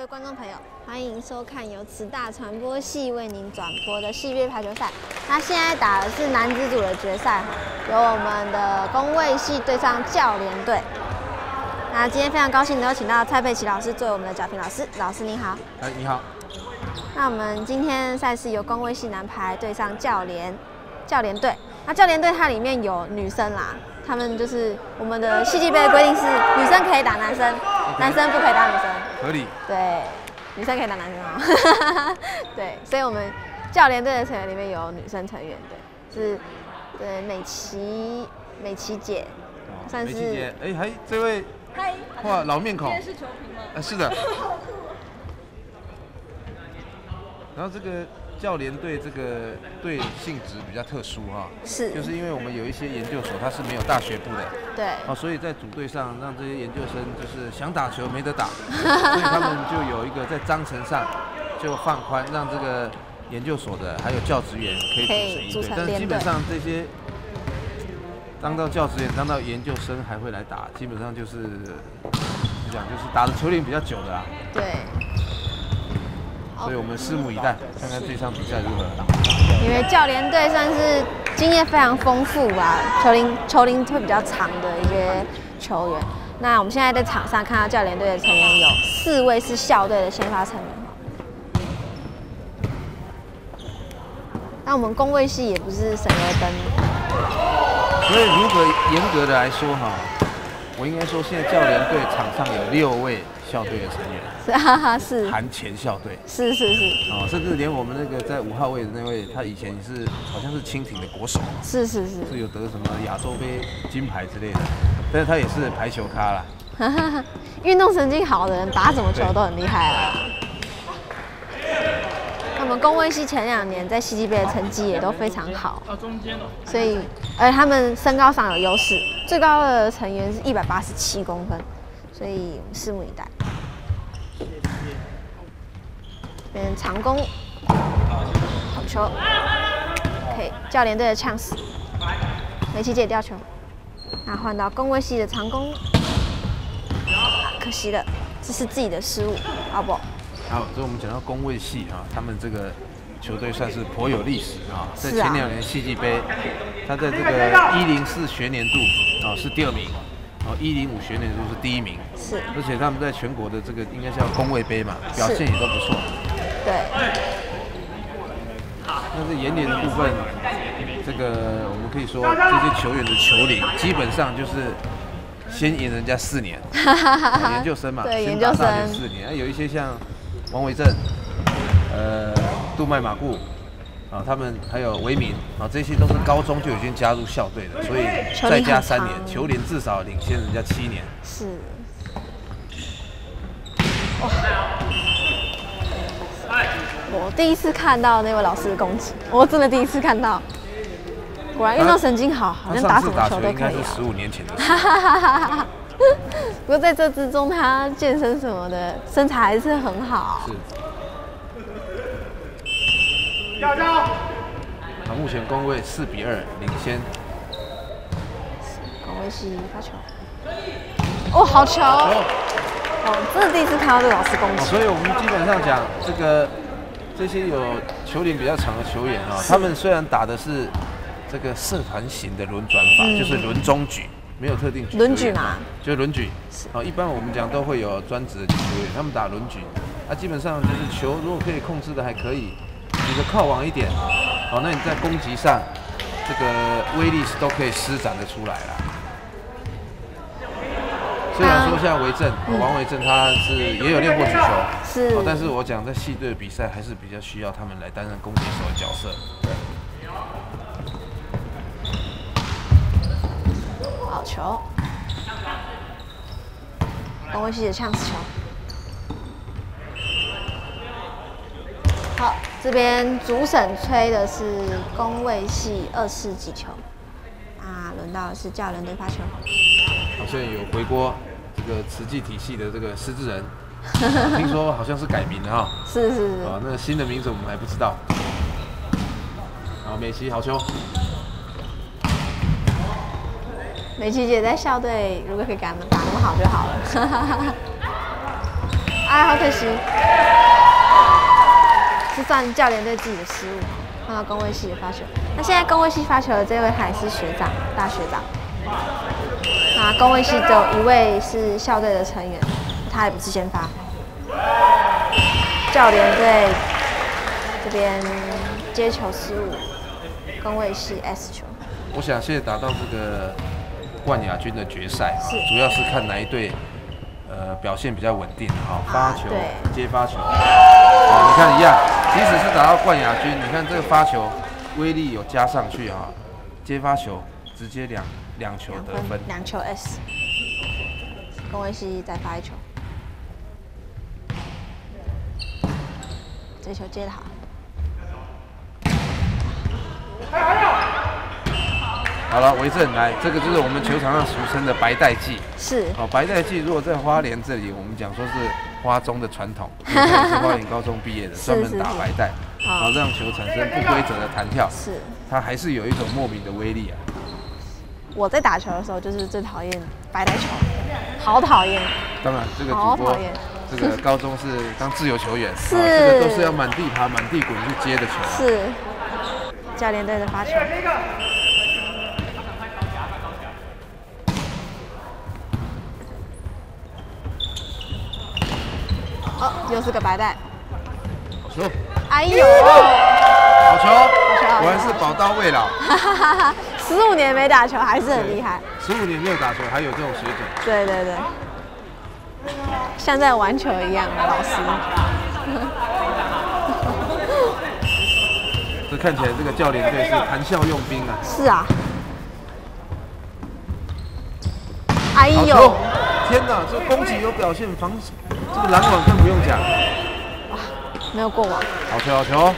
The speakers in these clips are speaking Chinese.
位观众朋友，欢迎收看由慈大传播系为您转播的系列排球赛。那现在打的是男子组的决赛，由我们的工卫系对上教联队。那今天非常高兴能够请到蔡佩琪老师作为我们的角评老师。老师您好。 你好。 那我们今天赛事由工卫系男排对上教联队。那教联队它里面有女生啦。 他们就是我们的系际杯的规定是女生可以打男生，男生不可以打女生。合理。对，女生可以打男生哦。对，所以我们教联队的成员里面有女生成员，对，是对美琪姐，算是。美琪姐， 还这位， 嗨， 哇，老面孔。 今天是球评吗？ 是的。然后这个。 教联队这个队性质比较特殊哈， 是， 就是因为我们有一些研究所它是没有大学部的， 对， 所以在组队上让这些研究生就是想打球没得打，所以他们就有一个在章程上就放宽，让这个研究所的还有教职员可以组成一队，但是基本上这些当到教职员、当到研究生还会来打，基本上就是讲就是打的球龄比较久的啦， 对。 所以我们拭目以待，看看这场比赛如何。 因为教联队算是经验非常丰富吧，球龄会比较长的一些球员。那我们现在在场上看到教联队的成员有4位是校队的先发成员。那我们工卫系也不是省油灯。 所以如果严格的来说哈，我应该说现在教联队场上有6位。 校队的成员是含前校队是哦，甚至连我们那个在5号位的那位，他以前是好像是蜻蜓的国手，是有得什么亚洲杯金牌之类的，但是他也是排球咖啦。 运动神经好的人打什么球都很厉害啊。我们工卫系前2年在系际杯的成绩也都非常好，所以而且他们身高上有优势，最高的成员是187公分。 所以我们拭目以待。这边长攻，好球。OK， 教联队的呛死，梅琪姐掉球。那换到工卫系的长攻，可惜了，这是自己的失误，好不？ 好，所以我们讲到工卫系啊，他们这个球队算是颇有历史啊，在前2年系际杯，他在这个104学年度啊是第2名。 105学年度是第1名， 是， 而且他们在全国的这个应该叫工卫杯嘛，表现也都不错。 对。 但是延联的部分，这个我们可以说这些球员的球龄基本上就是先赢人家4年，研究生嘛， 对， 先打大连4年。有一些像王维正、杜麦马固。 啊，他们还有维民啊，这些都是高中就已经加入校队的，所以再加3年，球龄至少领先人家7年。是。 哇！我第一次看到那位老师的攻击，我真的第一次看到。果然运动神经好，好像打什么球都可以。 应该是15年前的事。 不过在这之中，他健身什么的，身材还是很好。是。 目前工卫4比2领先。 工卫系发球。哦，好球！哦，真的第一次看到这个老师攻击。 所以我们基本上讲这些有球龄比较长的球员啊，他们虽然打的是这个社团型的轮转法，就是轮中举，没有特定举。 轮举嘛， 就轮举。一般我们讲都会有专职的球员，他们打轮举，基本上就是球如果可以控制的还可以。 你的靠网一点，那你在攻击上，这个威力是都可以施展得出来啦。虽然说像王维正他是也有练过举球， 是， 但是我讲在系队的比赛还是比较需要他们来担任攻击手的角色。 好球，工卫系的呛死球。 好，这边主审吹的是工卫系24击球，轮到的是教联队发球。 好像有回锅这个慈济体系的这个施志仁，听说好像是改名了哈。 是。 那新的名字我们还不知道。好，美琪好球。美琪姐在校队，如果可以打那么好就好了。 哎，好可惜，是算教练对自己的失误。看到公卫系的发球，那现在公卫系发球的这位还是学长，大学长。那公卫系只有一位是校队的成员，他也不是先发。教练队这边接球失误，公卫系 S 球。 我想现在打到这个冠亚军的决赛，主要是看哪一队表现比较稳定哈，发球、接发球。你看一样，即使是打到冠亚军，你看这个发球威力有加上去哈，接发球直接两球得分 ，2球 S。公卫系再发1球，这球接得好。 好了，维正来，这个就是我们球场上俗称的白带季。 是。 哦，白带季如果在花莲这里，我们讲说是花中的传统，因为他是花莲高中毕业的，专门打白带，然后让球产生不规则的弹跳。是。它还是有一种莫名的威力啊。 我在打球的时候就是最讨厌白带球，好讨厌。 当然，这个主播这个高中是当自由球员，是、这个都是要满地爬、满地滚去接的球。 是。教练队的发球。哦，又是个白带。 好球！ 哎呦！ 好球！果然是宝刀未老。 15年没打球还是很厉害。 15年没有打球还有这种水准。 对对对，像在玩球一样，老师。 这看起来这个教练队是谈笑用兵啊。 是啊。哎呦！ 天哪，这攻击有表现，防这个篮网更不用讲。 哇，没有过网。 好球，好球！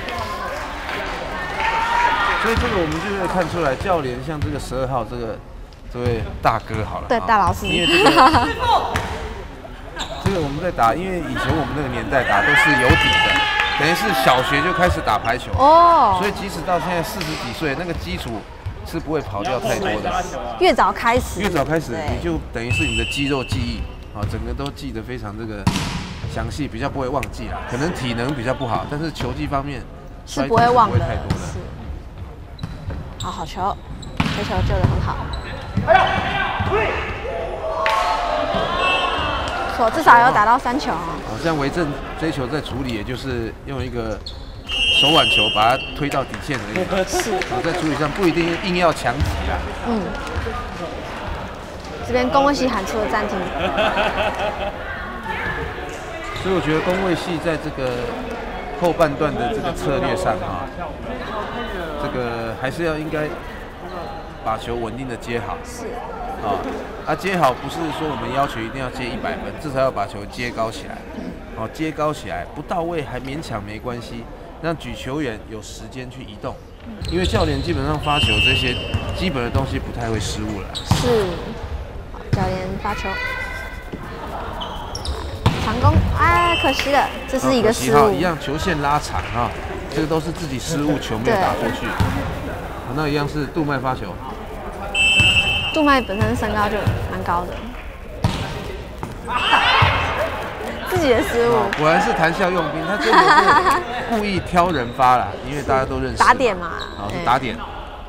所以这个我们就可以看出来，教练像这个12号这位大哥好了， 对，大老师。 因为这个我们在打，因为以前我们那个年代打都是有底的，等于是小学就开始打排球哦，所以即使到现在40几岁，那个基础是不会跑掉太多的。 越早开始， 你就等于是你的肌肉记忆啊，整个都记得非常这个详细，比较不会忘记啦。可能体能比较不好，但是球技方面是不会忘的， 太多的。 好球，这球救得很好。错，至少要打到3球啊。 好像维正这一球在处理，也就是用一个手腕球把它推到底线而已。是。在处理上不一定硬要强击啦。嗯。 这边公卫系喊出了暂停。 所以我觉得公卫系在这个后半段的这个策略上啊，这个还是应该把球稳定的接好。是。接好不是说我们要求一定要接100分，至少要把球接高起来。哦，接高起来不到位还勉强没关系，让举球员有时间去移动。因为教练基本上发球这些基本的东西不太会失误了。 是。教练发球。长攻，哎，可惜了，这是一个失误。 一样球线拉长哈，这个都是自己失误，球没有打过去。那一样是杜麦发球。 杜麦本身身高就蛮高的，自己的失误。 果然是谈笑用兵，他真的是故意挑人发啦，因为大家都认识。 打点嘛。 是打点。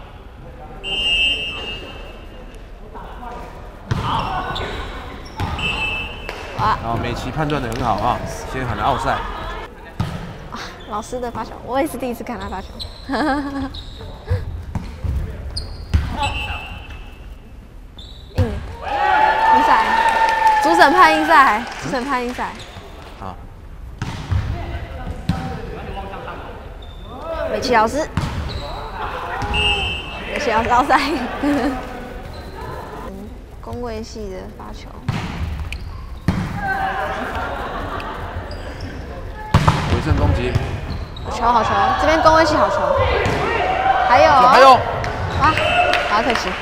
美琪判断得很好啊，先喊了奥赛。 老师的发球，我也是第一次看他发球。硬赛，主审判硬赛，主审判硬赛。好。美琪老师，美琪老师奥赛。公卫系的发球。 回正攻击， 好球！这边公卫系好球，还有，啊，好可惜。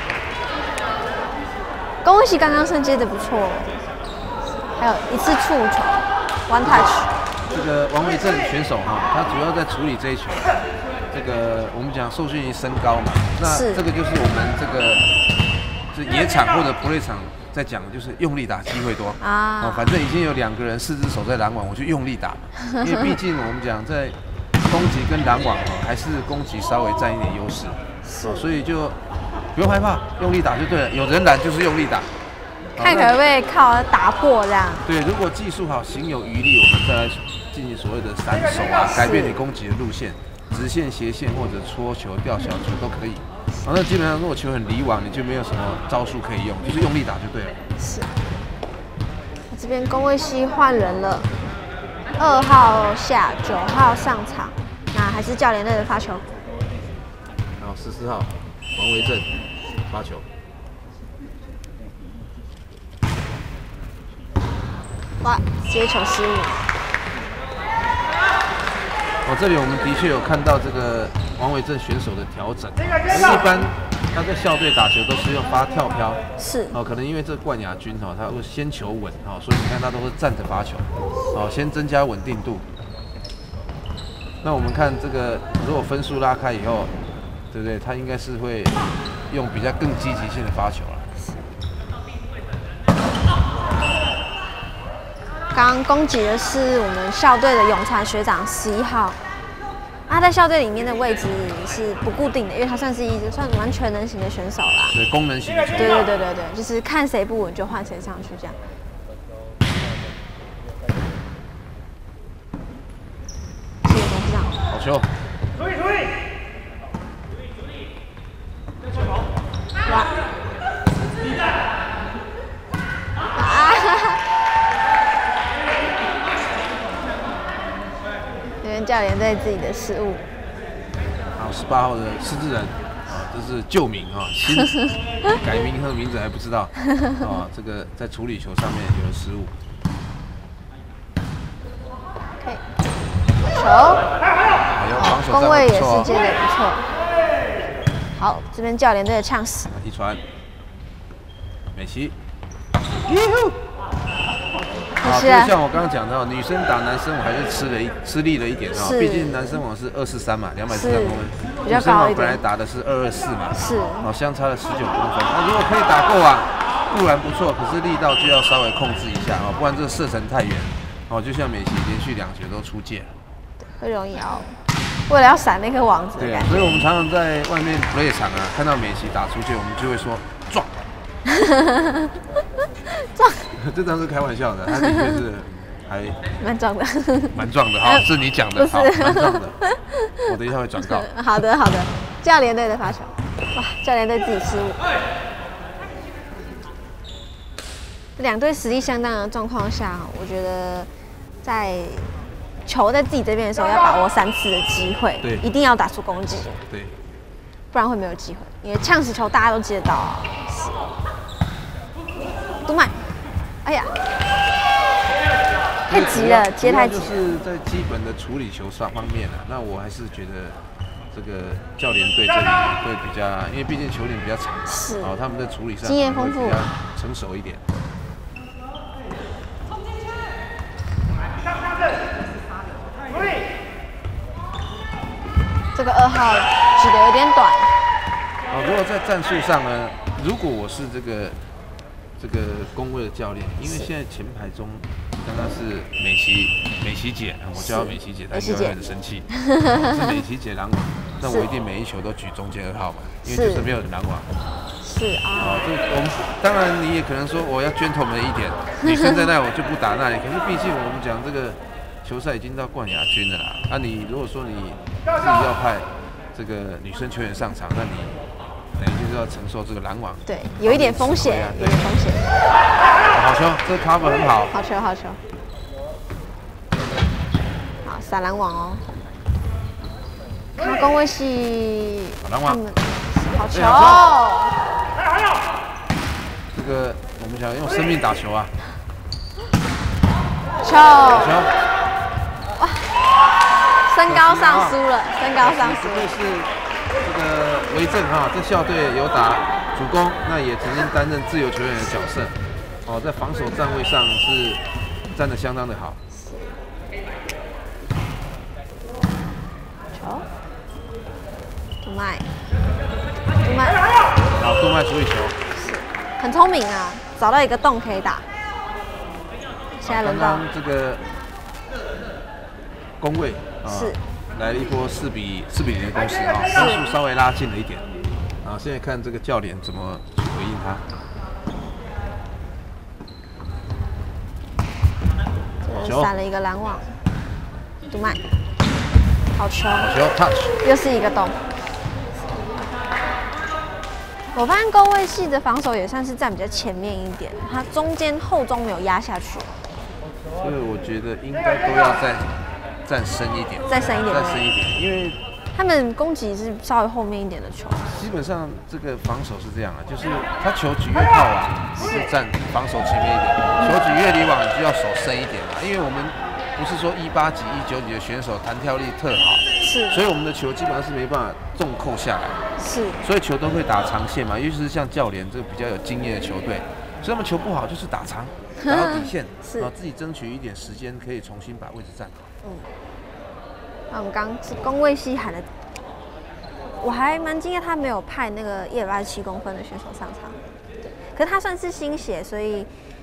公卫系刚刚胜接的不错，还有一次触球 ，one touch。 这个王维正选手哈，他主要在处理这一球。这个我们讲受训于身高嘛，那这个就是我们这个是野场或者普垒场在讲的就是用力打机会多啊。 反正已经有2个人4只手在拦网，我就用力打，因为毕竟我们讲在攻击跟拦网还是攻击稍微占一点优势，所以就不用害怕，用力打就对了。有人拦就是用力打， 看可不可以靠打破这样。 对，如果技术好，行有余力，我们再来进行所谓的闪手啊，改变你攻击的路线，直线、斜线或者戳球、吊小球都可以。那基本上如果球很离网，你就没有什么招数可以用，就是用力打就对了。 是。这边宫卫系换人了，2号下，9号上场，那还是教练队的发球。 然后14号王维正发球。 哇，接球失误。 这里我们的确有看到这个王维正选手的调整。一般他在校队打球都是用发跳飘， 是可能因为这冠亚军他会先求稳所以你看他都是站着发球，先增加稳定度。那我们看这个，如果分数拉开以后，对不对？他应该是会用比较更积极性的发球了。 刚刚攻击的是我们校队的永传学长11号，他在校队里面的位置是不固定的，因为他算是一个蛮全能型的选手啦。 对，功能型的球员。 对，就是看谁不稳就换谁上去这样。谢谢董事长。 好球。 哇！因为教练队自己的失误。 好，18号的施志仁，这是旧名新改名他的名字还不知道这个在处理球上面有了失误。 OK， 球， 攻卫也是接的不错。好，这边教练队的呛死。 一传，美琪。就像我刚刚讲到，女生打男生网还是吃力了一点毕竟男生网是243嘛，243公分， 比较高一点。 本来打的是224嘛， 是， 相差了19公分。那如果可以打够啊，固然不错，可是力道就要稍微控制一下不然这个射程太远就像美琪连续2球都出界了， 会容易为了要闪那颗网子的感觉。 所以我们常常在外面 play 场看到美琪打出界，我们就会说撞。 撞， 这当是开玩笑的，他的确是还蛮壮的， 蛮壮的是你讲的，好，蛮壮的。我等一下会转告。 好的，教练队的发球，哇，教练队自己失误。2队实力相当的状况下，我觉得在球在自己这边的时候，要把握3次的机会， 对， 一定要打出攻击， 对， 不然会没有机会。因为呛死球大家都接得到杜麦，哎呀，太急了，接太急了。 就是在基本的处理球方面那我还是觉得这个教练队这里会比较，因为毕竟球龄比较长， 是他们在处理上经验丰富， 比较成熟一点。 这个2号举得有点短。 如果在战术上呢，如果我是这个攻卫的教练，因为现在前排中刚刚是美琪姐，我叫她美琪姐，她应该会很生气。是美琪姐拦网，那我一定每一球都举中间2号嘛，因为就是没有人拦网。 是啊。 这我们当然你也可能说我要gentleman一点，女生在那我就不打那里。可是毕竟我们讲这个球赛已经到冠亚军了啦，你如果说你自己要派这个女生球员上场，那你等于就是要承受这个拦网， 对，有一点风险，有点风险。 好球，这 cover 很好。 好球，好球。好，闪拦网卡攻卫系， 拦网， 好球。 这个我们想用生命打球啊。 球。哇，身高上输了，身高上输了。 这个维正在校队有打主攻，那也曾经担任自由球员的角色，在防守站位上是站得相当的好。 球，杜麦， 好，杜麦处理球， 是很聪明啊， 找到一个洞可以打。现在轮到刚刚这个攻卫是来了一波4比0的攻势啊，分数稍微拉近了一点。啊，现在看这个教练怎么去回应他。 闪了一个拦网，杜麦，好球， 好球 ，touch， 又是一个洞。我发现攻卫系的防守也算是站比较前面一点，它中间后中没有压下去。 所以我觉得应该都要再站深一点， 再深一点， 再深一点，因为他们攻击是稍微后面一点的球。 基本上这个防守是这样啊，就是他球举越靠网，是站防守前面一点；球举越离网，你就要守深一点嘛。因为我们不是说18级、19级的选手弹跳力特好， 是， 所以我们的球基本上是没办法重扣下来， 是， 所以球都会打长线嘛。尤其是像教练这个比较有经验的球队，所以他们球不好就是打长，打到底线，然后自己争取一点时间，可以重新把位置站好。 那我们刚是攻卫系喊的。我还蛮惊讶，他没有派那个187公分的选手上场，对，可是他算是新血，所以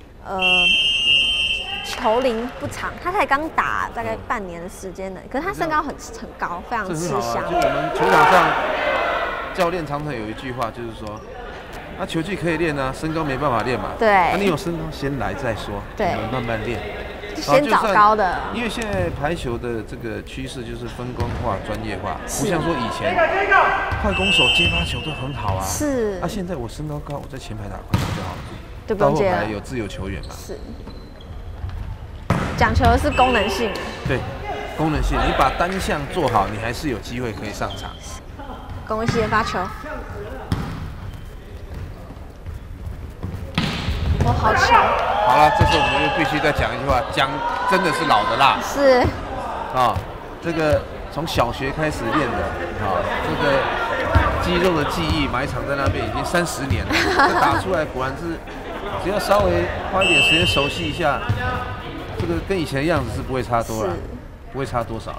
球龄不长，他才刚打大概半年的时间呢。可是他身高很高，非常吃香。 就我们球场上，教练常常有一句话，就是说，那球技可以练啊，身高没办法练嘛。 对。 那你有身高先来再说，我们慢慢练。 先找高的， 因为现在排球的这个趋势就是分工化、专业化，不像说以前快攻手接发球都很好啊。 是。 啊，现在我身高高，我在前排打快攻就好了， 就不用接了。 到后排有自由球员嘛。 是。讲求的是功能性。 对，功能性，你把单项做好，你还是有机会可以上场。 攻卫系的发球。哦，好强！ 好了，这时候我们又必须再讲一句话，姜真的是老的辣。 是。 啊，这个从小学开始练的啊，这个肌肉的记忆埋藏在那边已经30年了，这打出来果然是，只要稍微花一点时间熟悉一下，这个跟以前的样子是不会差多了，不会差多少。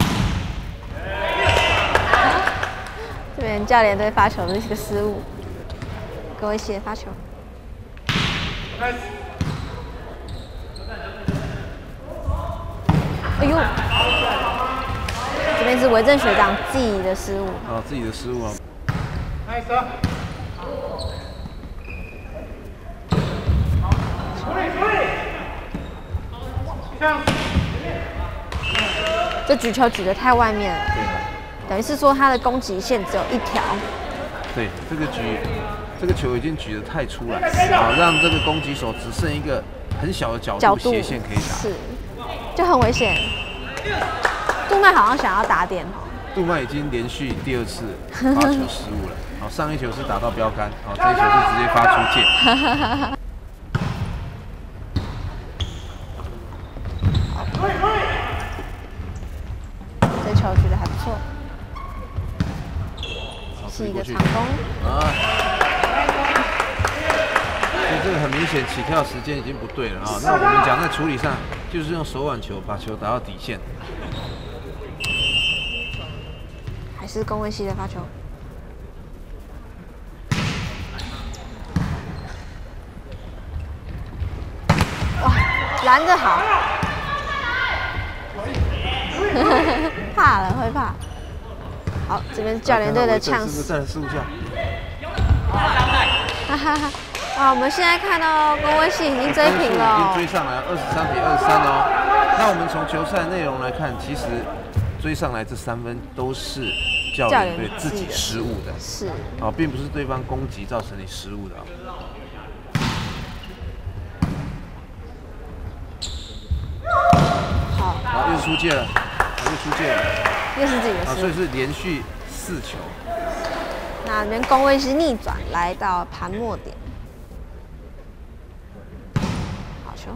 这边教练队发球的是个失误，各位系发球。哎呦，这边是维正学长自己的失误。 自己的失误啊。 这举球举得太外面了，等于是说他的攻击线只有一条。 对，这个球已经举得太出来，让这个攻击手只剩一个很小的角度斜线可以打， 是，就很危险。杜麦好像想要打点哦。 杜麦已经连续第2次发球失误了，好，上一球是打到标杆，好，这一球是直接发出界。 这球举得还不错。是一个长攻啊， 所以这个很明显起跳时间已经不对了啊。那我们讲在处理上，就是用手腕球把球打到底线。 还是攻卫系的发球。哇，拦得好，怕了会怕。好，这边是教练队的呛死。 再来试一下。 哈哈哈！哇，我们现在看到攻卫系已经追平了， 已经追上来23比23哦。那我们从球赛内容来看，其实追上来这3分都是教练队自己失误的， 是哦，并不是对方攻击造成你失误的哦。好，又出界了，又出界了。 又是自己的失误， 所以是连续4球。 那这边攻卫是逆转来到盘末点，好球。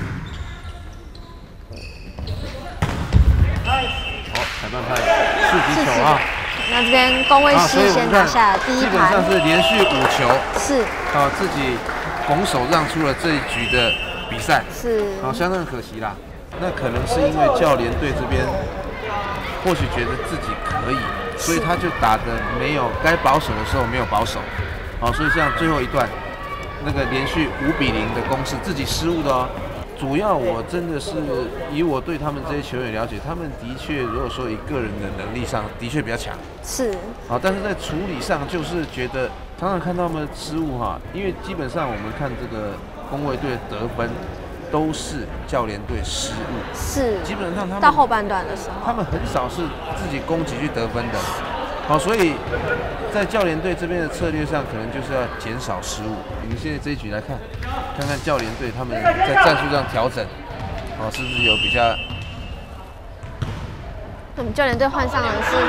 好，裁判判4击球啊。 那这边攻卫系先拿下了第1盘， 基本上是连续5球， 是自己拱手让出了这一局的比赛， 是相当可惜啦。那可能是因为教练队这边或许觉得自己可以，所以他就打的没有该保守的时候没有保守，所以像最后一段， 那个连续5-0的攻势，自己失误的哦。主要我真的是以我对他们这些球员了解，他们的确如果说以个人的能力上的确比较强， 是啊，但是在处理上就是觉得常常看到他们失误哈，因为基本上我们看这个公卫队的得分都是教练队失误， 是基本上他们到后半段的时候， 他们很少是自己攻击去得分的，好，所以在教练队这边的策略上，可能就是要减少失误。我们现在这一局来看看教练队他们在战术上调整，哦，是不是有比较？ 我们教练队换上的是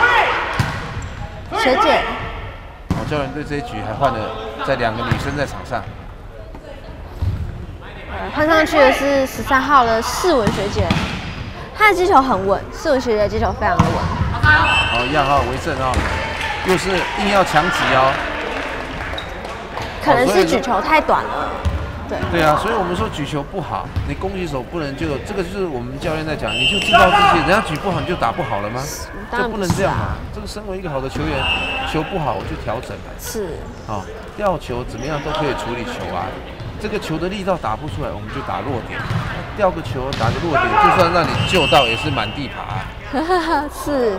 学姐。 哦，教练队这一局还换了在2个女生在场上。 换上去的是13号的世文学姐，她的击球很稳，世文学姐的击球非常的稳。 哦，一样哈，为正哦，又是硬要强击哦。 可能是举球太短了， 对啊，所以我们说举球不好，你攻击手不能就这个就是我们教练在讲，你就知道自己人家举不好你就打不好了吗？这不能这样嘛。这个身为一个好的球员，球不好我就调整嘛。 是。 哦，掉球怎么样都可以处理球啊。这个球的力道打不出来，我们就打弱点，掉个球打个弱点，就算让你救到也是满地爬。 是。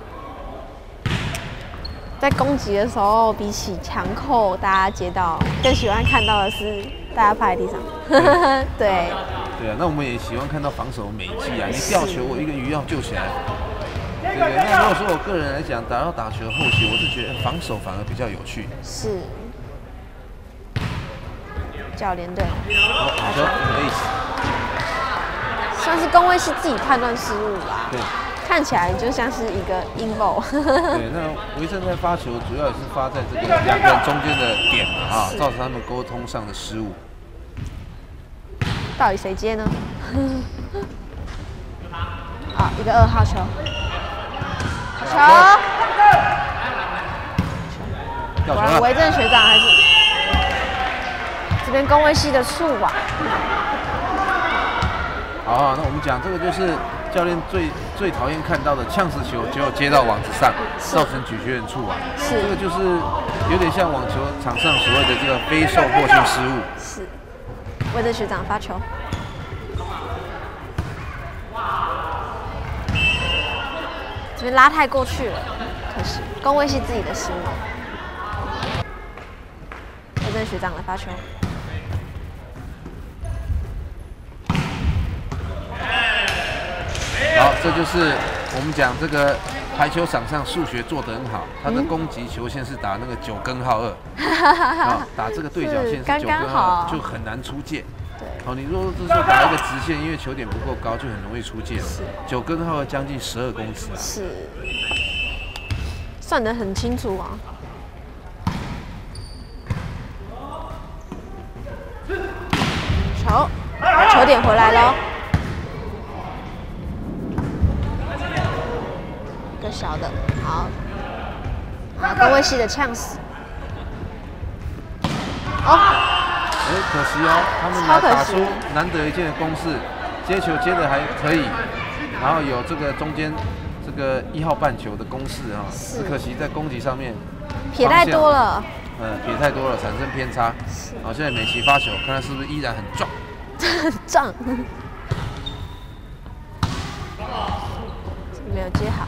在攻击的时候，比起强扣大家接到，更喜欢看到的是大家趴在地上。对。 对啊，那我们也喜欢看到防守美技啊！你掉球，我一个鱼要救起来，对不对？那如果说我个人来讲，打球后期，我是觉得防守反而比较有趣。 是。教练队。 好的，可以。 算是公卫是自己判断失误啦。 对。 看起来就像是一个阴谋。 对，那维正在发球，主要也是发在这个2个人中间的点啊，造成他们沟通上的失误。 到底谁接呢？啊，一个2号球，果然维正学长还是这边公卫系的触网。 好，那我们讲这个就是教练最讨厌看到的呛死球，结果接到网子上，造成举球员触网。这个就是有点像网球场上所谓的这个非受迫性失误。 是。维正学长发球。这边拉太过去了，可惜公卫是自己的失误。维正学长的发球。 好，这就是我们讲这个排球场上数学做得很好，他的攻击球线是打那个9根号2，啊，打这个对角线是9根号2，就很难出界。 对。 好，你如果这时候打一个直线，因为球点不够高，就很容易出界。9根号2将近12公尺啊。 是。算得很清楚啊。球点回来喽。一个小的，好，公卫系的呛死。哦。 可惜哦，他们打出难得一见的攻势，接球接的还可以，然后有这个中间这个1号半球的攻势啊，只可惜在攻击上面撇太多了。 撇太多了，产生偏差。好，现在美琪发球，看他是不是依然很壮。 很壮。没有接好。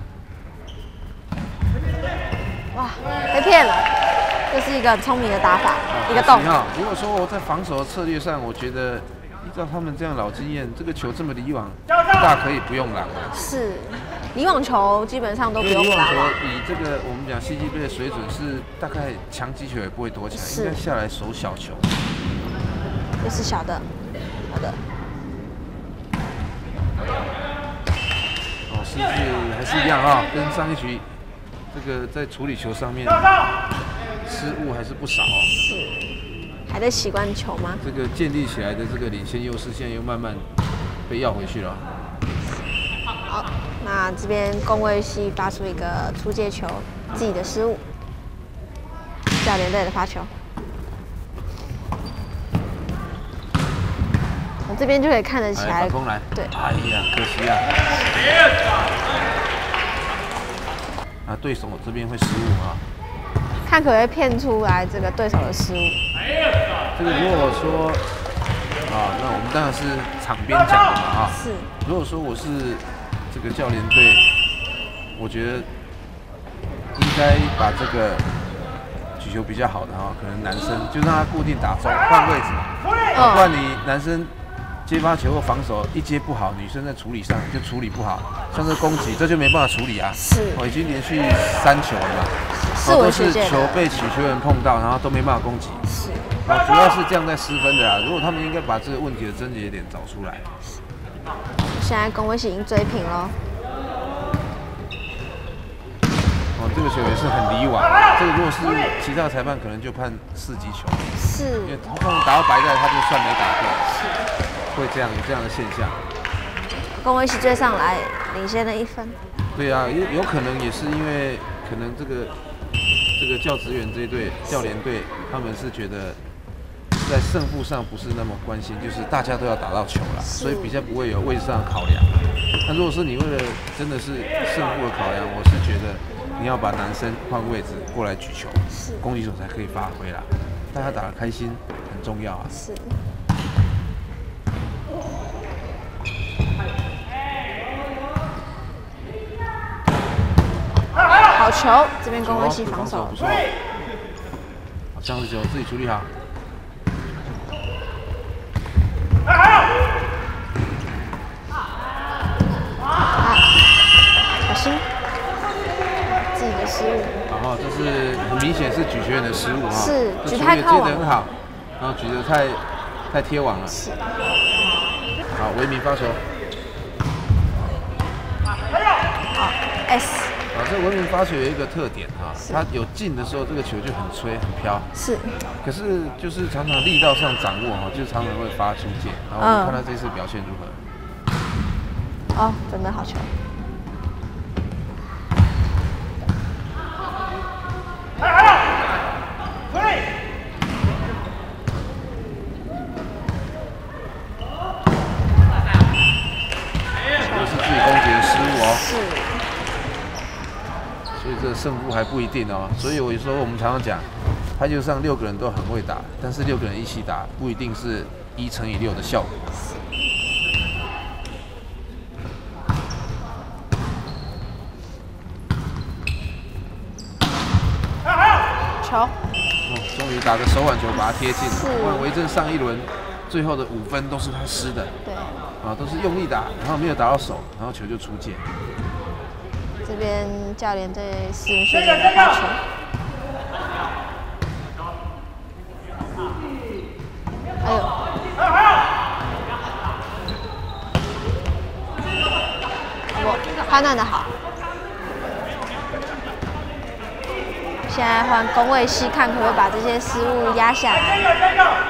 哇，被骗了！这是一个聪明的打法，一个洞。 如果说我在防守的策略上，我觉得依照他们这样老经验，这个球这么离网，大可以不用拦。 是，离网球基本上都不用拦。 离网球以这个我们讲西级杯的水准是大概强击球也不会多强，应该下来守小球。 这是小的，好的。 哦，是不是还是一样啊？跟上一局。这个在处理球上面失误还是不少。 是，还在习惯球吗？ 这个建立起来的这个领先优势，现在又慢慢被要回去了。 好，那这边公卫系发出一个出界球，自己的失误。教练队的发球。从这边就可以看得起来。 反攻来。 对。 哎呀，可惜啊。对手这边会失误啊。 看可不可以骗出来这个对手的失误。 这个如果说那我们当然是场边讲的嘛是。 如果说我是这个教练队，我觉得应该把这个举球比较好的可能男生就让他固定打中，换位置嘛。不然你男生接发球或防守一接不好，女生在处理上就处理不好，像是攻击这就没办法处理啊。 是。 已经连续3球了嘛，都是球被取球人碰到，然后都没办法攻击。 是。 主要是这样在失分的啦。如果他们应该把这个问题的症结点找出来。 现在龚威熙已经追平了。 这个球也是很离网。这个如果是其他裁判，可能就判4级球。 是。 因为通常打到白带，他就算没打过。是。会有这样的现象。 龚威熙追上来，领先了1分。 对啊，有可能也是因为可能这个教职员这一队教练队，他们是觉得在胜负上不是那么关心，就是大家都要打到球了，所以比较不会有位置上的考量。那如果是你为了真的是胜负的考量，我是觉得你要把男生换位置过来举球，攻击手才可以发挥啦。大家打得开心很重要啊。 是。好球，这边龚威熙防守不错。这样子球自己处理好。 小心，自己的失误。 这是很明显是举球员的失误是，举太靠网。 接得很好，然后举得太贴网了。 是。 好，维民发球。 S。 这维民发球有一个特点他有进的时候，这个球就很吹很飘。是。可是就是常常力道上掌握就常常会发出界。然后我们看他这次表现如何。 真的好球。 这是自己攻击的失误是。 所以这个胜负还不一定所以有时候我们常常讲，排球上6个人都很会打，但是6个人一起打不一定是1×6的效果。 球。 终于打个手腕球把它贴近了。不然维正上一轮最后的5分都是他失的。 对。 都是用力打，然后没有打到手，然后球就出界。 这边教练对施文轩的发球。哎呦！判断的好。现在换龚威熙，看可不可以把这些失误压下来。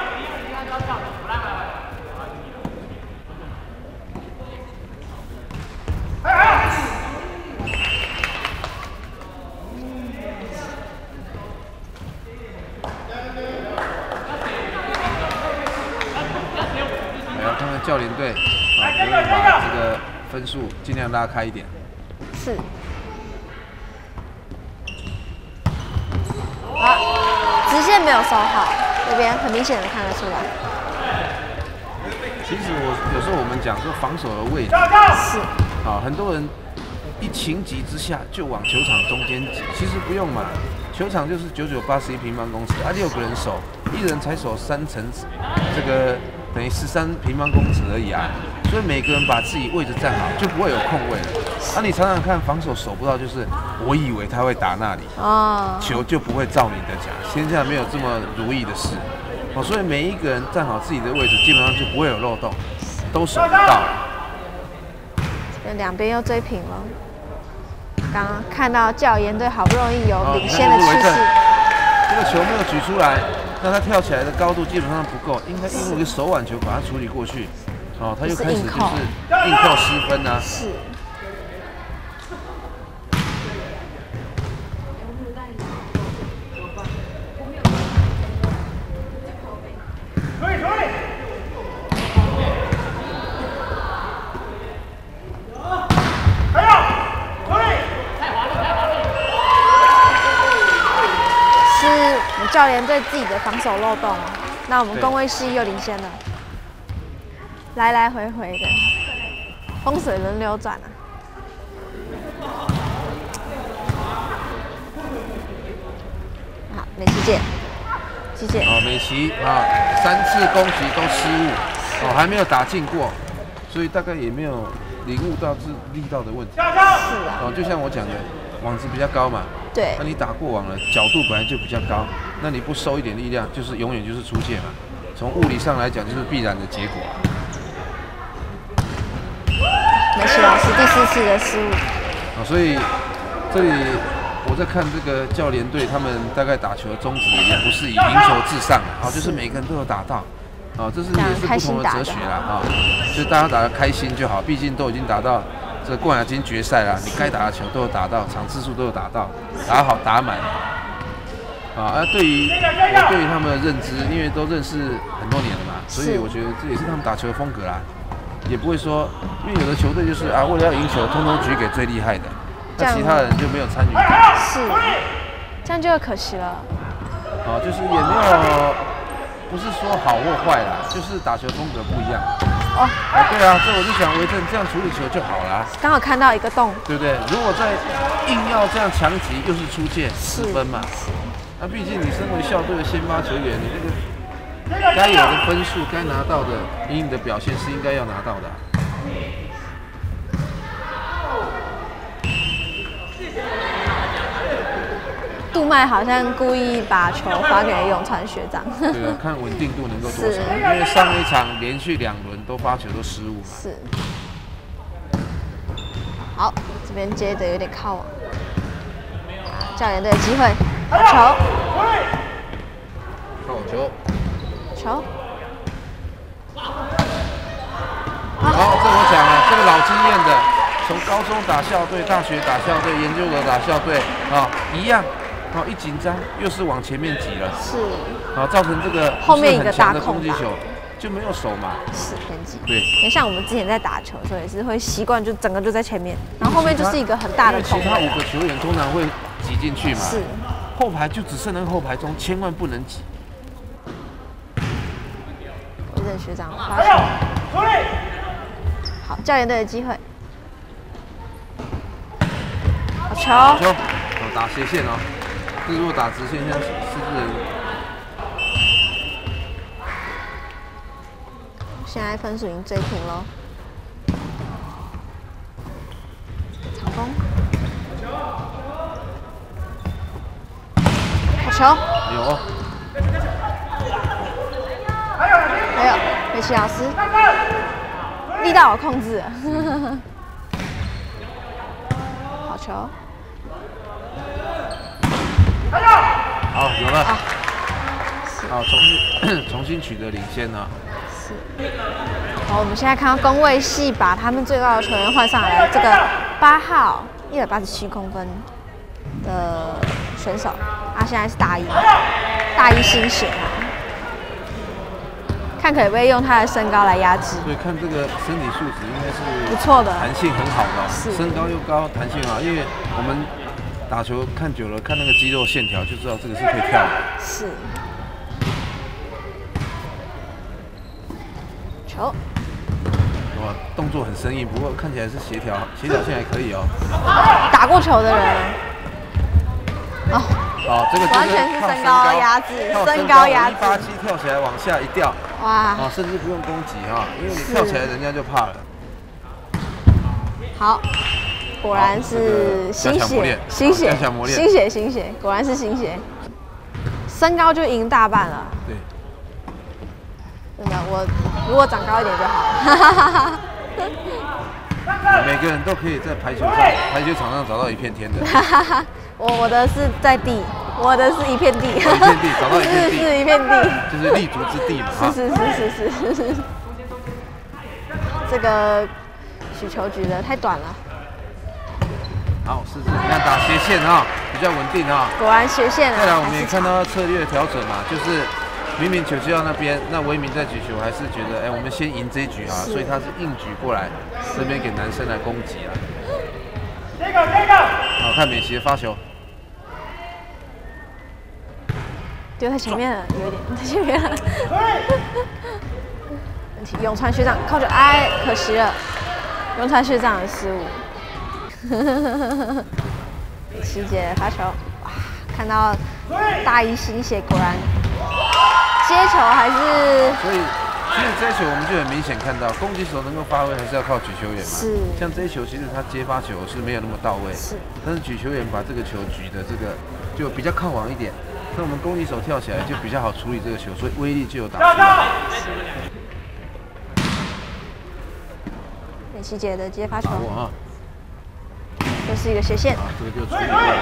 教练队可以把这个分数尽量拉开一点。 是。直线没有收好，这边很明显的看得出来。 其实有时候我们讲说防守的位置是很多人一情急之下就往球场中间挤，其实不用嘛。球场就是9981平方公尺，6个人守，1人才守3乘这个。等于13平方公尺而已所以每个人把自己位置站好，就不会有空位了。你常常看防守守不到，就是我以为他会打那里，球就不会照你的讲。天下没有这么如意的事所以每一个人站好自己的位置，基本上就不会有漏洞，都守得到。 这两边又追平了。刚刚看到教研队好不容易有领先的趋势， 这个球没有举出来。那他跳起来的高度基本上不够，应该用一个手腕球把它处理过去。他又开始就是硬扣失分是。 教练队自己的防守漏洞，那我们公卫系又领先了，来来回回的风水轮流转啊。好，美琪姐，琪姐。 哦，美琪啊，3次攻击都失误，哦，还没有打进过，所以大概也没有领悟到是力道的问题。 是啊。 哦，就像我讲的，网子比较高嘛。 对。 那你打过网了，角度本来就比较高，那你不收一点力量，就是永远就是出界嘛。从物理上来讲，就是必然的结果。 美琪老师第4次的失误。 哦，所以这里我在看这个教练队，他们大概打球的宗旨也不是以赢球至上啊，就是每个人都有打到。哦，这是也是不同的哲学啦啊，就大家打得开心就好，毕竟都已经打到这冠亚军决赛啦，你该打的球都有打到，场次数都有打到，打好打满。啊，对于他们的认知，因为都认识很多年了嘛，所以我觉得这也是他们打球的风格啦，也不会说，因为有的球队就是啊，为了要赢球，通通举给最厉害的，那其他人就没有参与感。 是，这样就可惜了。 啊，就是也没有，不是说好或坏啦，就是打球风格不一样。哦，对啊，这我就想维正这样处理球就好啦。 刚好看到一个洞， 对不对？如果再硬要这样强击，又是出界10分嘛。那毕竟你身为校队的先发球员，你那个该有的分数、该拿到的，以你的表现是应该要拿到的。 杜麦好像故意把球发给永传学长。 对啊，看稳定度能够多少，因为上一场连续2轮都发球都失误嘛。 是。好，这边接的有点靠网。教练队的机会，球。 靠球。 球。 好，这我讲了，这个老经验的，从高中打校队、大学打校队、研究所打校队啊，一样。然后一紧张，又是往前面挤了，是，然后造成这个后面一个大的攻击球就没有手嘛， 是偏挤。 对， 也像我们之前在打球的时候，也是会习惯就整个就在前面，然后后面就是一个很大的空。 其他5个球员通常会挤进去嘛， 是， 后排就只剩那个后排中，千万不能挤。 维正学长发球，好，教练队的机会，好球， 球，打斜线哦。这如果打直线，像是不是？ 现在分数已经追平喽。长攻，好球！ 有。 还有美琪老师，力道有控制。好球！ 好，有了。好，重新取得领先呢。 是。好，我们现在看到公卫系把他们最高的球员换上来了，这个8号187公分的选手，他现在是大一新血啊，看可不可以用他的身高来压制。 所以看这个身体素质应该是不错的， 弹性很好的，身高又高，弹性好，因为我们打球看久了，看那个肌肉线条就知道这个是可以跳的。 是。球。 哇，动作很生硬，不过看起来是协调性还可以哦。 打过球的人。 哦，这个完全是身高压制，身高压制。 187跳起来往下一掉，哇！哦，甚至不用攻击哈，因为你跳起来人家就怕了。 好。果然是新血，果然是新血，身高就赢大半了。 对， 真的，我如果长高一点就好了。 每个人都可以在排球场上找到一片天的。 我的是在地，我的是一片地。 一片地，找到一片地， 是一片地， 就是立足之地嘛。 是。这个许球举得太短了。 好，试试看打斜线哈，比较稳定哈。 果然斜线。 再来，我们也看到策略调整嘛，就是明明球要那边，那维明在举球，还是觉得我们先赢这一局啊，所以他是硬举过来，这边给男生来攻击啊。这个。好看美琪的发球。 丢在前面了，有一点在前面了。永川学长扣球，哎，可惜了，永川学长的失误。琪姐发球，哇，看到大一新血，果然接球还是。 所以其实这一球我们就很明显看到，攻击手能够发挥还是要靠举球员嘛。 是。 像这一球，其实他接发球是没有那么到位， 是。 但是举球员把这个球举的这个就比较靠网一点，那我们攻击手跳起来就比较好处理这个球，所以威力就有打出来。 美琪姐的接发球。 啊。 这是一个斜线。 啊，这个就处理过来。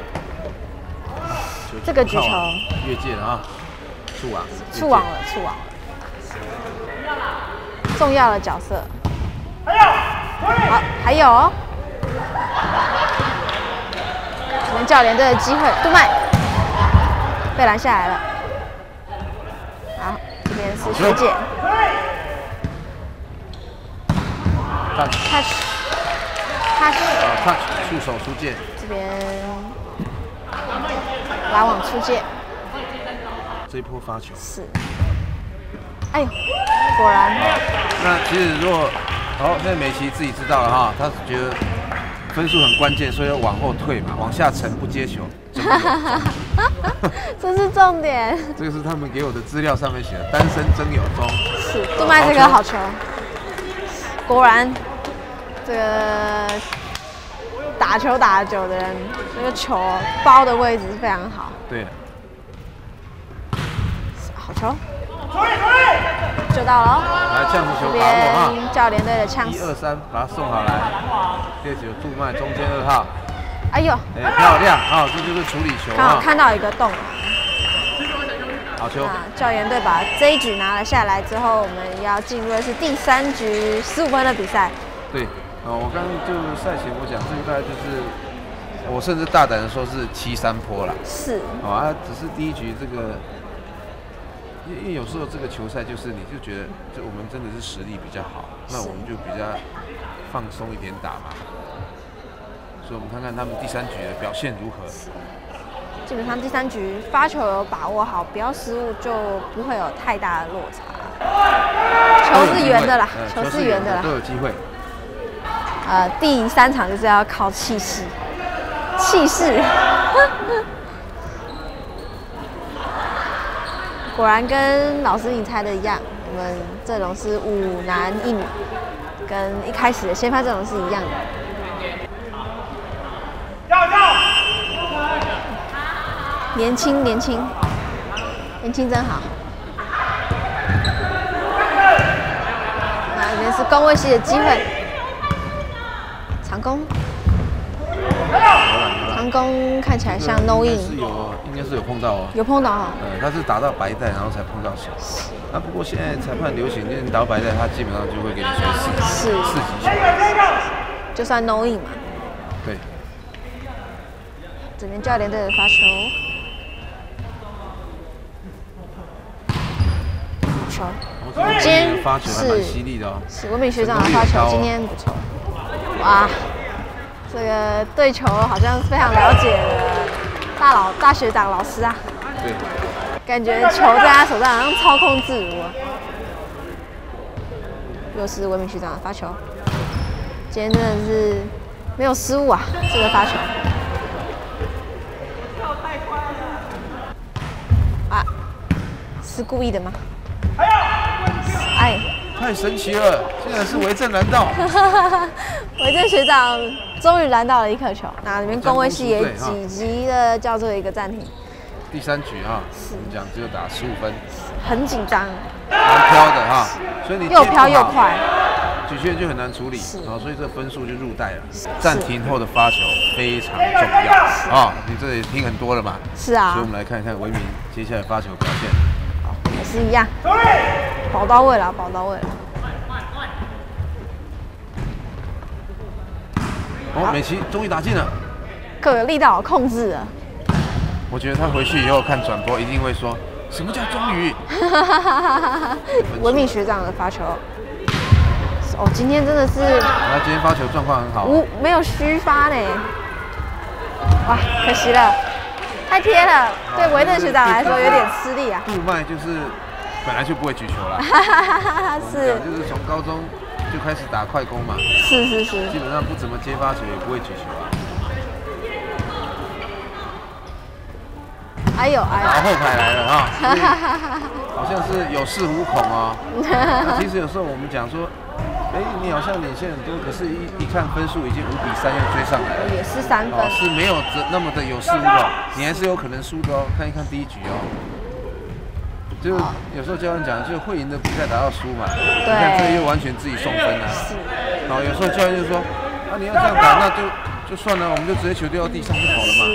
这个举球越界了啊！触网。 触网了，触网了。重要的角色。好，还有哦。这边教练队的机会，杜麦被拦下来了。好，这边是学姐。touch， 触手出界。 这边拉网出界。 这一波发球是。哎呦，果然。 那其实如果好，现在美琪自己知道了哈，她觉得分数很关键，所以要往后退嘛，往下沉不接球。 这是重点。 这个是他们给我的资料上面写的，单身真有中。 是，杜麦这个好球。果然，这个打球打得久的人，这个球包的位置是非常好。 对。 好球。就到了哦。 来，呛死球把握哈。 教练队的呛死。 1、2、3，把它送好来。第二球杜麦中间2号。 哎呦， 哎，漂亮！好，这就是处理球啊。 看到一个洞。 好球。 教员队把这一局拿了下来之后，我们要进入的是第3局15分的比赛。 对，我刚刚就赛前我讲，这个大概就是，我甚至大胆的说是7-3波啦。 是。 只是第一局这个。因为有时候这个球赛就是你就觉得这我们真的是实力比较好，那我们就比较放松一点打嘛。所以我们看看他们第3局的表现如何。 基本上第3局发球有把握好，不要失误就不会有太大的落差。球是圆的啦，球是圆的啦， 都有机会。 第3场就是要靠气势，气势。果然跟老师你猜的一样，我们阵容是5男1女，跟一开始的先发阵容是一样的。年轻真好。那这边是攻卫系的机会，长攻。长攻看起来像 no in， 应该是有碰到哦。 有碰到哈。 他是打到白带，然后才碰到手。不过现在裁判流行，你打到白带，他基本上就会给你吹4级球， 就算 no in 嘛。 对。 这边教练队的发球，球。 今天发球还蛮犀利的哦。 是文敏学长的发球，今天不错。哇。这个对球好像是非常了解的大学长老师啊， 对， 感觉球在他手上好像操控自如啊。又是文敏学长的发球，今天真的是没有失误啊，这个发球。啊，是故意的吗？哎， 太神奇了，竟然是维正拦到。 维正学长终于拦到了一颗球，那里面攻卫系也紧急的叫做一个暂停。 第3局哈，我们讲只有打15分， 很紧张， 蛮飘的哈，所以你又飘又快， 举球员就很难处理，所以这分数就入袋了。暂停后的发球非常重要啊，你这也听很多了嘛？ 是啊， 所以我们来看一看维明接下来发球表现。 好，也是一样，保到位了，保到位了。 美琪终于打进了， 各个力道有控制了。 我觉得他回去以后看转播一定会说，什么叫终于？ 文敏学长的发球，今天真的是， 他今天发球状况很好， 没有虚发呢。哇，可惜了。 太贴了，对维顿学长来说有点吃力啊。 杜麦就是本来就不会举球了， 是， 就是从高中就开始打快攻嘛， 是， 基本上不怎么接发球，也不会举球啊。 哎呦， 然后后排来了哈，好像是有恃无恐哦。其实有时候我们讲说，你好像领先很多，可是一看分数已经5比3又追上来了， 也是3分， 是没有那么的有恃无恐，你还是有可能输的哦。看一看第一局哦，就有时候教练讲，就会赢的比赛打到输嘛。你看这又完全自己送分了。是。有时候教练就说，你要这样打，那就算了，我们就直接球丢到地上就好了嘛。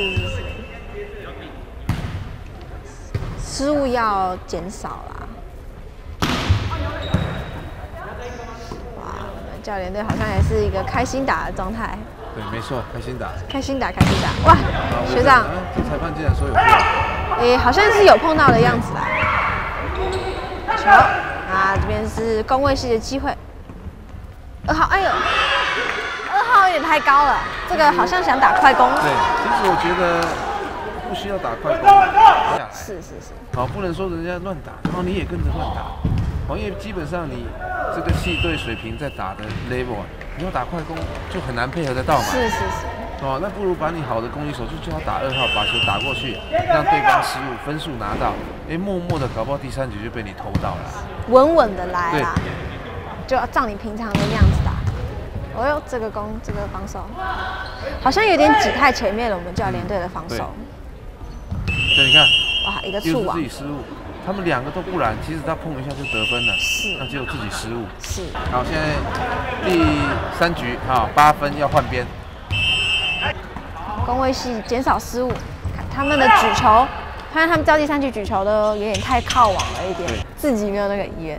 失误要减少啦。哇，教练队好像也是一个开心打的状态。 对，没错，开心打。 开心打。哇，学长， 这裁判竟然说有碰。 好像是有碰到的样子啦。球啊，这边是攻卫系的机会。2号，哎呦，2号有点太高了，这个好像想打快攻。 对，其实我觉得不需要打快攻。 是。 不能说人家乱打，然后你也跟着乱打。因为基本上你这个系队水平在打的 level， 你要打快攻就很难配合得到嘛。 是。 那不如把你好的攻击手就叫他打2号，把球打过去，让对方失误，分数拿到。默默的搞不好第3局就被你偷到了。 稳的来啦，就要照你平常的样子打。哦呦，这个防守好像有点挤太前面了，我们教练队的防守。 对，你看， 哇，一个触网， 自己失误，他们2个都不然，其实他碰一下就得分了，那只有自己失误。 是。 好，现在第3局，8分要换边。 攻卫系减少失误，看他们的举球，发现他们到第3局举球都有点太靠网了一点，自己没有那个意愿。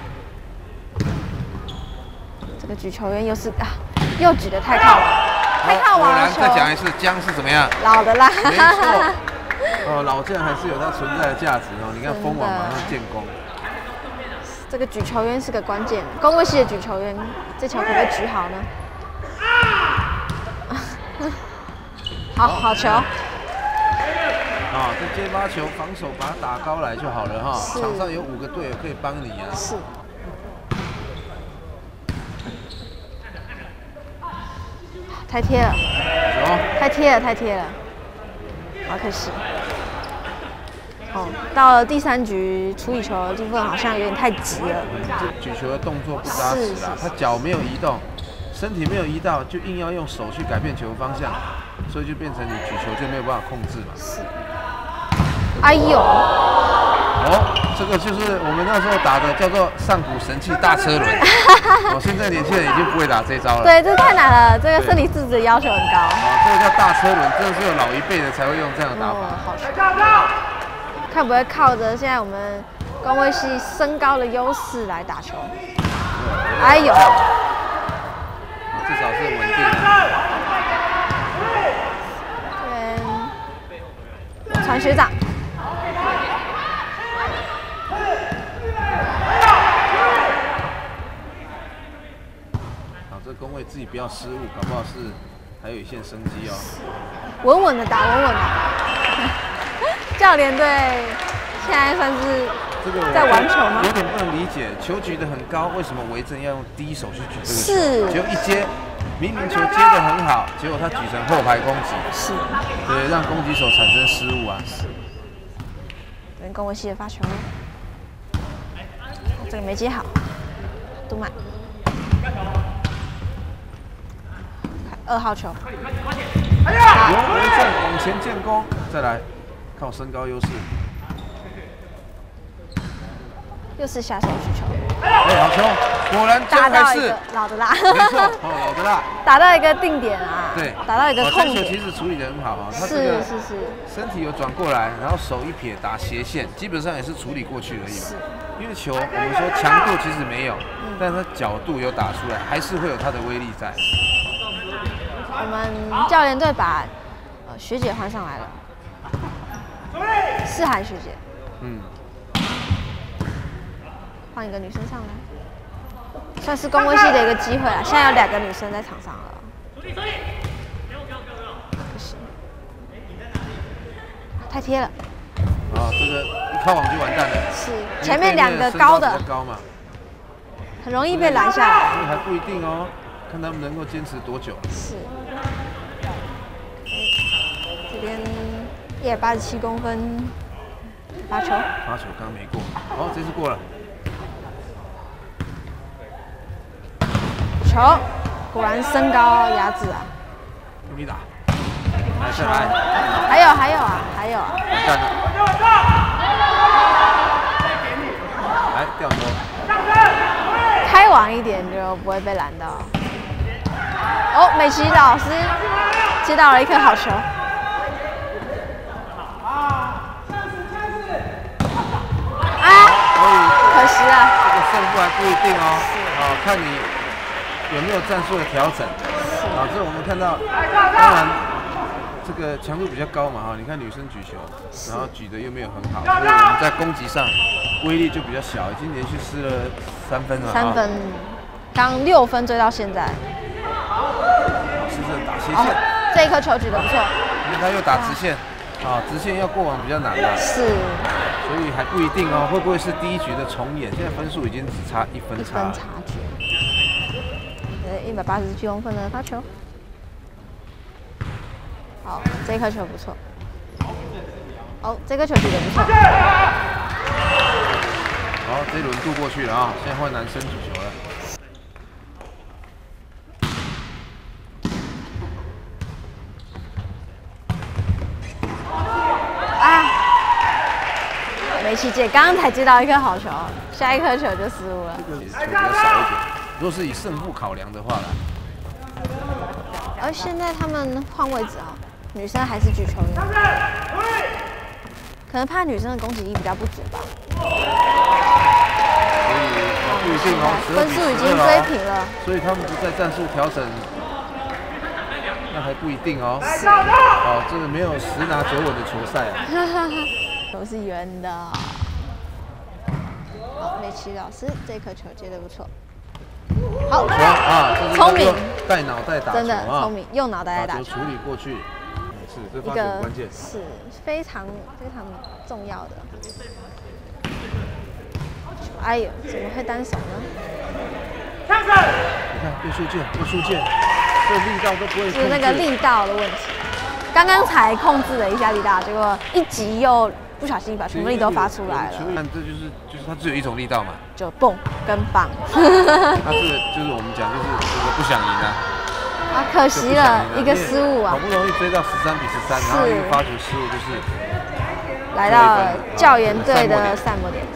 这个举球员又举得太靠网了。 再讲一次，姜是怎么样？ 老的啦。 没错。老将还是有它存在的价值哦。你看封网马上建功。 这个举球员是个关键，攻卫系的举球员，这球可不可以举好呢？好球！ 这接发球，防守把它打高来就好了哈。场上有5个队友可以帮你啊。 是。太贴了，太贴了，好可惜。到了第3局处理球的部分好像有点太急了。 举球的动作不扎实啦，他脚没有移动，身体没有移到，就硬要用手去改变球方向，所以就变成你举球就没有办法控制嘛。 是。哎呦！ 这个就是我们那时候打的叫做上古神器大车轮。现在年轻人已经不会打这招了。 对，这太难了，这个身体素质要求很高。 这个叫大车轮，真的是有老一辈的才会用这样的打法。 看不会靠着现在我们攻卫系身高的优势来打球。哎呦！ 至少是稳定的。 这边传学长。 这攻卫自己不要失误，搞不好是还有一线生机哦。 稳的打。教练队现在算是在玩球吗？ 有点不能理解，球举得很高，为什么维正要用第一手去举这个球？ 是。 结果一接，明明球接得很好，结果他举成后排攻击。 是。 对，让攻击手产生失误啊。是。 这边攻卫系的发球，这个没接好，杜曼。2号球， 由维正往前建功，再来靠身高优势， 又是下手举球。 好球，果然打到一个老的辣， 没错，老的辣， 打到一个定点啊， 对， 打到一个空点。 其实处理得很好啊，他是， 身体有转过来，然后手一撇打斜线，基本上也是处理过去而已嘛。因为球我们说强度其实没有，但是它角度有打出来，还是会有它的威力在。 我们教练队把学姐换上来了，是韩学姐。换一个女生上来，算是攻卫系的一个机会了。现在有2个女生在场上了。不行， 太贴了。 这个一靠网就完蛋了。 是，前面2个高的， 高嘛， 很容易被拦下来。 所以还不一定哦，看他们能够坚持多久。 是。这边187公分，发球。 发球刚没过，这次过了。 球，果然身高压制啊。 用力打，来下来。 还有啊。 完蛋了。来掉球。 开网一点就不会被拦到。美琪老师接到了一颗好球。可惜了。 这个胜负还不一定哦。看你有没有战术的调整。这我们看到，当然这个强度比较高嘛，你看女生举球，然后举的又没有很好，所以我们在攻击上威力就比较小，已经连续失了3分了。 3分，刚6分追到现在。 是打斜线。 这一颗球举得不错。 因为他又打直线，直线要过网比较难了。 是。 所以还不一定哦，会不会是第一局的重演？现在分数已经只差1分差。 1分差距。187公分的发球。好，这颗球不错。这颗球举得不错。 好，这一轮渡过去了啊，现在换男生举球了。 梅琪姐刚刚才接到一颗好球，下一颗球就失误了。 这个球比较少一点。如果是以胜负考量的话啦。 而现在他们换位置女生还是举球员，可能怕女生的攻击力比较不足吧。 所以不一定哦， 分数已经追平了。 所以他们不在战术调整，那还不一定哦。这个没有10拿9稳的球赛啊。 球是圆的。好，梅琪老师这颗球接得不错。好，聪明， 带脑袋打球， 真的聪明，用脑袋来打球， 处理过去，是这发球很关键， 是非常重要的。哎呦，怎么会单手呢？ 你看又出界，这力道都不会控制， 就是那个力道的问题。刚刚才控制了一下力道，结果一击又不小心把全部力都发出来了。 这就是它只有一种力道嘛， 就蹦跟棒。 它这个就是我们讲就是这个不想赢啊。 可惜了一个失误啊。 好不容易追到13比13，然后一个发球失误就是来到教研队的赛末点。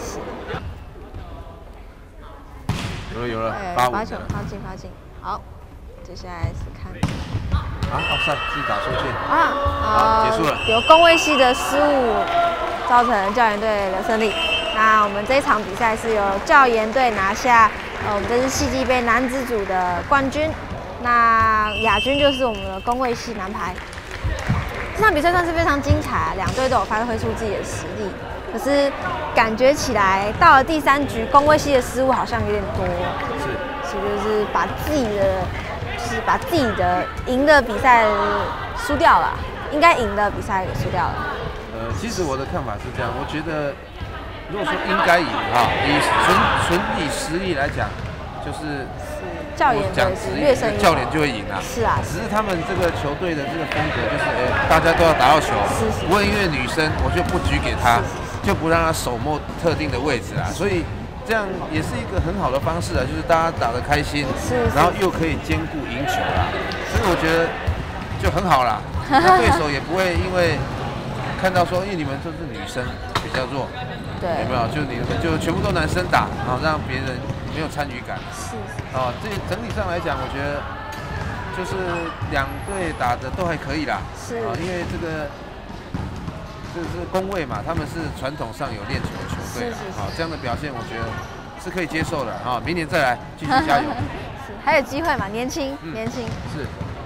有了， 发球发进。好，接下来是看。 赛自己打出去。结束了。 有攻卫系的失误，造成教研队的胜利。那我们这一场比赛是由教研队拿下，我们这是系际杯男子组的冠军。那亚军就是我们的攻卫系男排。这场比赛算是非常精彩，2队都有发挥出自己的实力。可是感觉起来，到了第3局，攻卫系的失误好像有点多。就是把自己的赢的比赛输掉了，应该赢的比赛给输掉了。 其实我的看法是这样，我觉得如果说应该赢纯以实力来讲，就是教研队是略胜一筹， 教练就会赢啊。 是啊， 只是他们这个球队的这个风格就是大家都要打到球，不会因为女生我就不举给她，就不让她手摸特定的位置啊，所以。这样也是一个很好的方式啊，就是大家打得开心，然后又可以兼顾赢球啦，所以我觉得就很好啦。那对手也不会因为看到说，因为你们都是女生比较弱，有没有？就你们就全部都男生打，然后让别人没有参与感。这整体上来讲，我觉得就是2队打的都还可以啦。因为这是攻卫嘛，他们是传统上有练球的球队啦，这样的表现我觉得是可以接受的明年再来继续加油。 还有机会嘛，年轻。 是。